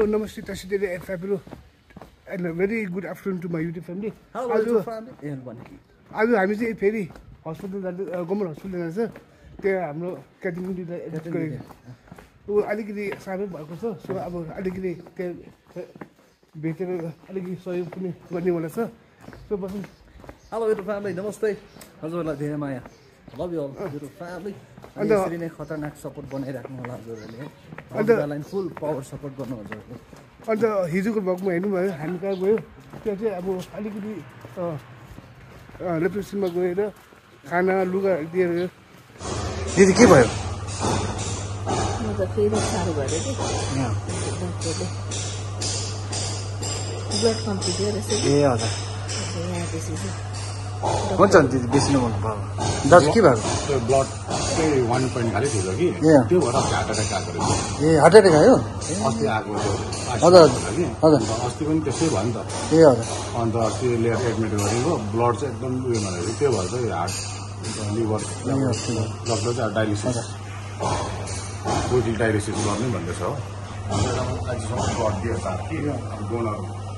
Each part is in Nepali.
Oh, namaste, Tashidere and Fabulous. And a very good afternoon to my YouTube family. Hello, YouTube family. आज हामी चाहिँ फेरि हस्पिटल जाँदै गभर्मेन्ट हस्पिटल जान्छ त्यहाँ हाम्रो क्याटेगोरीलाई एडमिट गरेको ऊ अलिकति साह्रो भएको छ सो अब अलिकति त्यहाँ भेटेर अलिकति सहयोग पनि गर्ने वाला छ सो बस्नु हेलो YouTube family, नमस्ते हजुरहरूलाई धेरै माया love you all YouTube family अनि यसरी नै खतरनाक सपोर्ट बनाइराख्नु होला हजुरहरूले हजुरहरूलाई फुल पावर सपोर्ट गर्नु हजुरहरूले अन्त हिजोको भगमा हेर्नुभयो हामी कहाँ गयो त्यहाँ चाहिँ अब अलिकति रेप्रेसनमा गएर खाना लुगा दिएर दिदी के भयो म त फेरि साह्रो भयो कि ब्लड कम्ती थियो रहेछ ए हजुर यहाँ त्यसपछि हुन्छ नि दिदी बेसी नभन्नु भयो दाजु के भएको त्यो ब्लड चाहिँ 1 पोइन्ट खालि थियो कि त्यो भएर हार्ट एट्याक आएको रहेछ ए हार्ट एट्याक आयो अस्ति आएको थियो हजुर हजुर अस्ति पनि त्यस्तै भयो नि त ए हजुर अन्त अस्ति लिएर एडमिट गरेको ब्लड चाहिँ एकदम उयोमा रहेछ त्यो भएर चाहिँ हार्ट लिभर डक्टर चाहिँ डायलिसिस पोजिटिभ डायलिसिस गर्ने भन्दैछ हो अहिलेसम्म ब्लड दिएको छ कि डोनर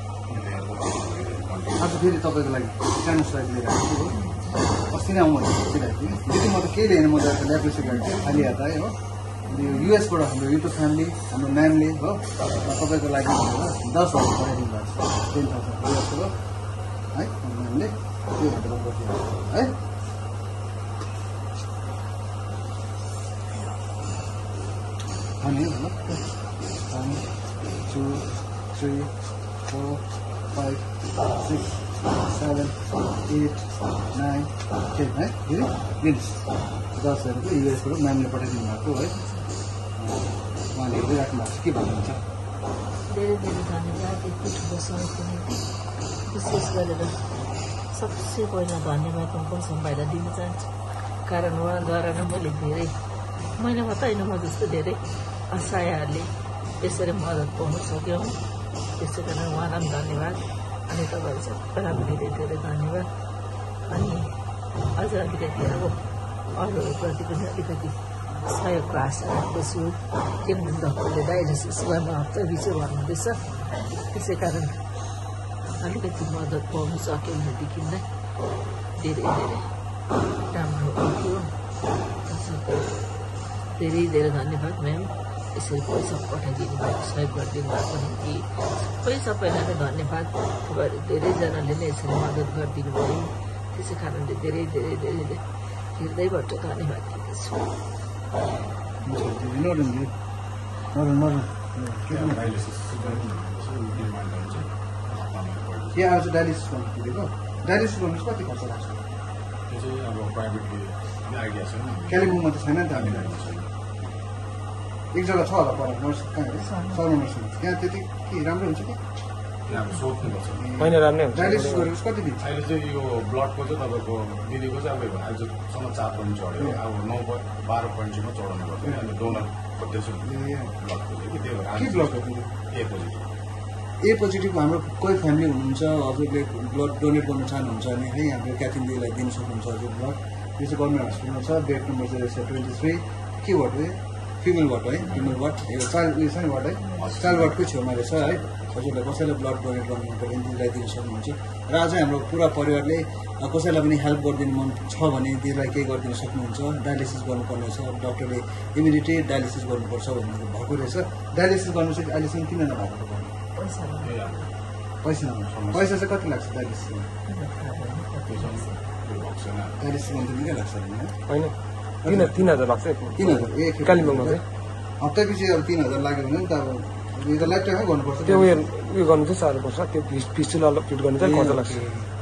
आज फेरि तपाईँको लागि सानो सहयोग लिएर आएको हो अस्ति नै आउनु सोचिरहेको थिएँ यदि म त केही लिएन म त ल्याप्रेसी गरेको थिएँ खालि हात है हो युएसबाट हाम्रो युट्युब फ्यामिली हाम्रो म्यामले हो तपाईँको लागि 10,000 पठाइदिनु भएको छ 10,000 युएसको है म्यामले त्यो भनेर बसिरहेको है अनि 1 2 3 4 5 6 7 8 9 10 है दिदी मिन्स 10,000 को युएसबाट म्यामले पठाइदिनु भएको है उहाँले हेरिराख्नु भएको छ के भन्नुहुन्छ धेरै धेरै धन्यवाद यति ठुलो सहयोगको निम्ति विशेष गरेर सबसे पहिला धन्यवाद म कुसुम भाइलाई दिन चाहन्छु कारण उहाँद्वारा नै मैले धेरै मैले मात्रै होइन म जस्तो धेरै असहायहरूले यसरी मद्दत पाउन सक्यौँ त्यसै कारण उहाँलाई पनि धन्यवाद अनि तपाईँहरू सबैलाई पनि धेरै धन्यवाद अनि अझ अलिकति अब अरूप्रति पनि अलिकति सहयोगको आशा राख्दछु किनभने डक्टरले डायलिसिस गर्न हप्ता पछि भन्नुहुँदैछ त्यसै कारण अलिकति मद्दत पाउनु सक्यो भनेदेखि नै धेरै धेरै राम्रो हुन्थ्यो धेरै धेरै धन्यवाद म्याम यसरी पैसा पठाइदिनु भएको सहयोग गरिदिनु भएको निम्ति सबैलाई नै धन्यवाद तपाईँहरू धेरैजनाले नै यसरी मद्दत गरिदिनु भयो त्यसै कारणले धेरै धेरै धेरै हृदयबाट धन्यवाद दिँदछु यहाँ आज डायलिसिस गर्नु पुगेको डायलिसिस गर्नु कति खर्च लाग्छ त्यो चाहिँ अब प्राइभेटली आइडिया छैन कालिम्पोङमा त छैन नि त हामीलाई एक जग्गा छ होला पर नर्स कहाँ अरे सर्मा नर्सिङ त्यहाँ त्यति के राम्रो हुन्छ कि त्यहाँ अब सोध्नुपर्छ होइन राम्रो हुन्छ डायलिसिस गरेपछि कति दिन्छ अहिले चाहिँ यो ब्लडको चाहिँ तपाईँको दिदीको चाहिँ अब आजसम्म 4 पोइन्ट चढ्यो अब 9-12 पोइन्टसम्म चढाउनु पर्छ अनि डोनर खोज्दैछु ब्लडको चाहिँ कि त्यही के भएर ब्लड हो ए पोजिटिभ ए पोजिटिभको हाम्रो कोही फ्यामिली हुनुहुन्छ हजुरले ब्लड डोनेट गर्न चाहनुहुन्छ भने है हाम्रो क्याथिन दिदीलाई दिन सक्नुहुन्छ हजुर ब्लड यो चाहिँ गभर्मेन्ट हस्पिटलमा छ बेड नम्बर चाहिँ रहेछ 23 के वार्ड हो फिमेल वार्ड है फिमेल वार्ड यो चाइल्ड उयो छ नि वार्ड है चाइल्ड वार्डकै छेउमा रहेछ है हजुरलाई कसैलाई ब्लड डोनेट गर्नु मन पऱ्यो दिदीलाई दिन सक्नुहुन्छ र अझै हाम्रो पुरा परिवारले कसैलाई पनि हेल्प गरिदिनु मन छ भने दिदीलाई केही गरिदिन सक्नुहुन्छ डायलिसिस गर्नुपर्ने छ डक्टरले इमिडिएटली डायलिसिस गर्नुपर्छ भन्ने भएको रहेछ डायलिसिस गर्नु चाहिँ अहिलेसम्म किन नभएको पर्ने पैसा पैसा चाहिँ कति लाग्छ डायलिसिसमा डायलिसिस गर्नु निकै लाग्छ होइन 3,000 लाग्छ 3,000 ए कालिम्पोङमा चाहिँ हप्ता पछि अब 3,000 लाग्यो भने नि त अब यो त लाइफ टाइममै गर्नुपर्छ त्यो उयो गर्नु चाहिँ साह्रो पर्छ त्यो फिस चाहिँ फिट गर्नु चाहिँ खर्च लाग्छ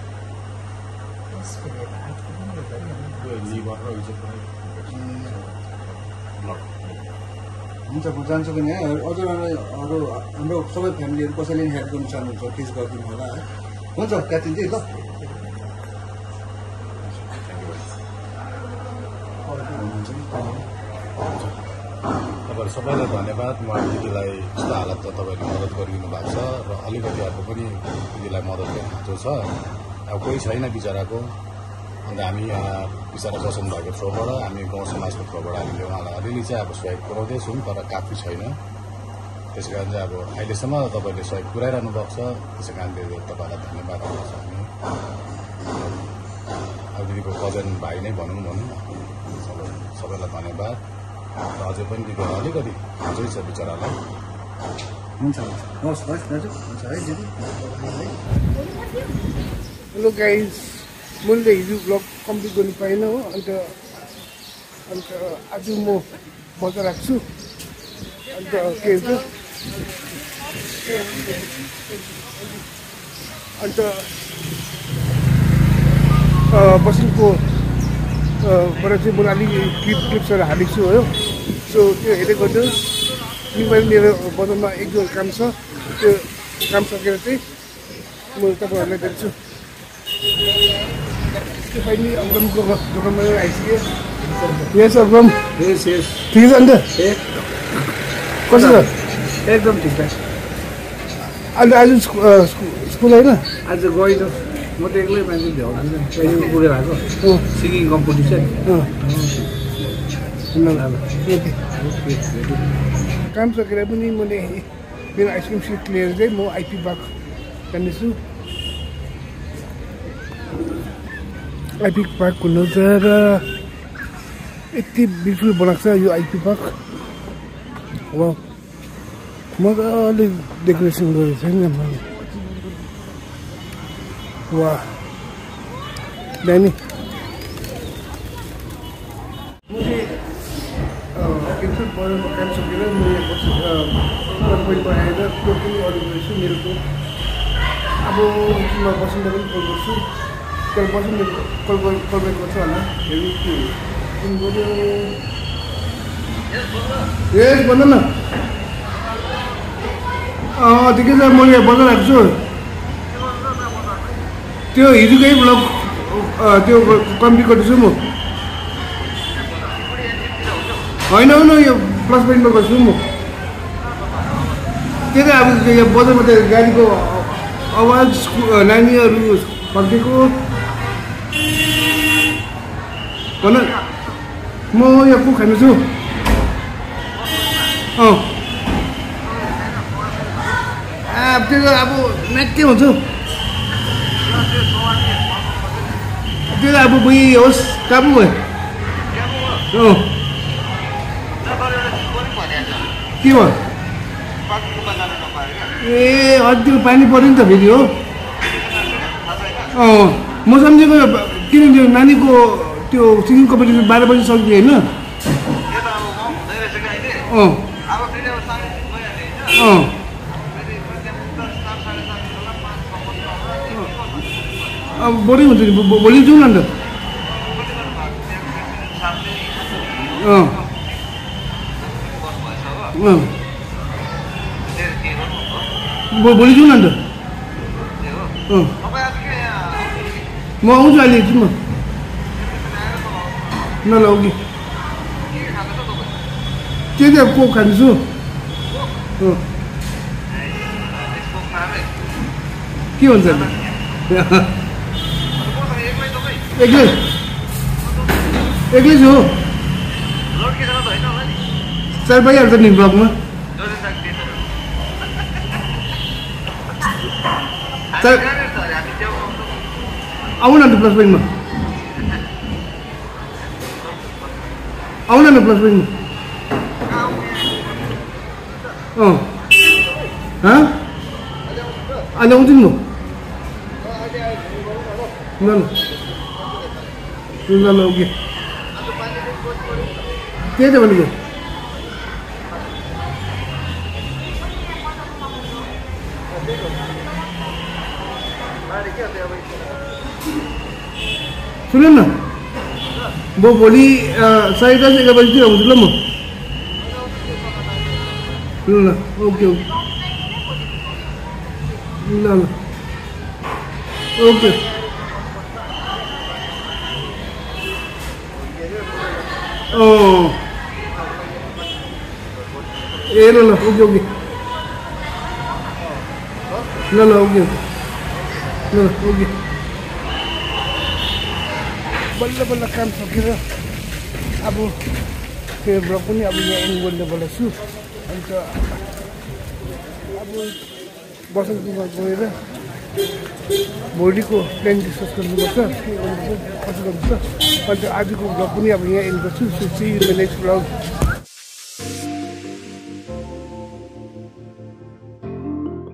लिभर र यो चाहिँ ब्लड हुन्छ म जान्छु पनि है हजुरहरूलाई अरू हाम्रो सबै फ्यामिलीहरू कसैले हेल्प गर्नु चाहनुहुन्छ प्लिज गरिदिनु होला है हुन्छ क्याप्टेन जी ल तपाईँहरू सबैलाई धन्यवाद म दिदीलाई यस्तो हालत त तपाईँहरूले मद्दत गरिदिनु भएको छ र अलिकति अर्को पनि दिदीलाई मद्दत गर्ने खाँचो छ अब कोही छैन बिचराको अन्त हामी यहाँ बिचरा बस्नु भएको थ्रोबाट हामी गाउँ समाजको थ्रोबाट हामीले उहाँलाई अलिअलि चाहिँ अब सहयोग पुऱ्याउँदैछौँ तर काफी छैन त्यसै कारण चाहिँ अब अहिलेसम्म तपाईँले सहयोग पुऱ्याइरहनु भएको छ, त्यसै कारणले तपाईँलाई धन्यवाद दिन चाहन्छु। अब दिदीको कजन भाइ नै भनौँ सबैलाई धन्यवाद। र अझै पनि दिदी अलिकति अझै छ बिचरालाई। हुन्छ हस् दाजु हुन्छ है दिदी। हेलो गाइस, मैले हिजो ब्लग कम्प्लिट गर्नु पाइनँ हो। अन्त आज म बजार राख्छु। अन्त के हुन्छ अन्त बसन्तको बाट चाहिँ मैले अलिक क्लिप्सहरू हालेको छु हो। सो त्यो हेर्दै गर्नुहोस्। पनि मेरो बजारमा एक दुई काम छ, त्यो काम सकेर चाहिँ म तपाईँहरूलाई देख्छु। त्यो पनि अब्रमको दोकानमा आइसक्यो। यस अब्रम, यस यस ठिकै छ अन्त कसो छ? एकदम ठिक छ। अन्त आज स्कुल होइन? आज गइनँ, म त एक्लै मान्छे भ्याउँदिनँ। ट्रेनिङ पुगेर आएको सिङ्गिङ कम्पिटिसन। काम सकेर पनि मैले मेरो आइसक्रिम सिट लिएर चाहिँ म आइपी पार्क जानेछु। आइपी पार्क घुम्नु र यति ब्युटिफुल बनाएको छ यो आइपी पार्क। वा मजाले डेकोरेसन गरेको छ नि मैले। वा दामी। काम सकेर म यहाँ आएर त्यो पनि अर्डर गरेछु मेरोको। अब एकछिनमा बसन्त पनि कल गर्छु। त्यहाँ बसन्त कल ब्याक गर्छ होला। हेर्नु के हो यस भन न। ठिकै छ, म यहाँ बजार आएको छु। त्यो हिजोकै ब्लग त्यो कम्प्लिट गर्दैछु म। होइन होइन, यो प्लस पोइन्टमा गर्छु म। त्यही त अब यो बजारमा त गाडीको आवाज, नानीहरू फर्केको। भन म यहाँ कुक खानु छु। त्यो त अब म्याक्कै हुन्छ। त्यो त अब बुई होस् काबु भयो। के भयो? ए अलिक पानी पऱ्यो नि त फेरि हो। म सम्झेको किनभने त्यो नानीको त्यो सिङ्गिङ कम्पिटिसन 12 बजी सक्यो होइन? अब बोरिङ हुन्छ नि, भोलि जाउँ न अन्त। भोलि जाउँ न अन्त। म आउँछु अहिले एकछिनमा। ल ल ओके। के चाहिँ कोक खान्छु। के हुन्छ एक्लै एक्लै छु। चार पाइहाल्छ नि ब्लगमा। आउन न प्लस पोइन्टमा, आउन न प्लस पोइन्टमा। अहिले आउँछु नि म। ल ल ल ओके। त्यही त भनेको। सुन न, म भोलि 10:30 11 बजीतिर आउँछु ल म। ल ल ओके ओके। ल ल ओके। ए ल ल ओके ओके। ल ल ओके ल ओके। बल्ल बल्ल काम सकेर अब त्यो ब्लग पनि अब यहाँ एन्ड गर्ने बोलाएको छु। अन्त अब बसन्तपुरमा गएर भोलिको प्लान डिस्कस गर्नुपर्छ के गर्नुपर्छ कसो गर्नुपर्छ अन्त आजको भ्लग पनि अब यहाँ एन्ड गर्छु so see you in the next vlog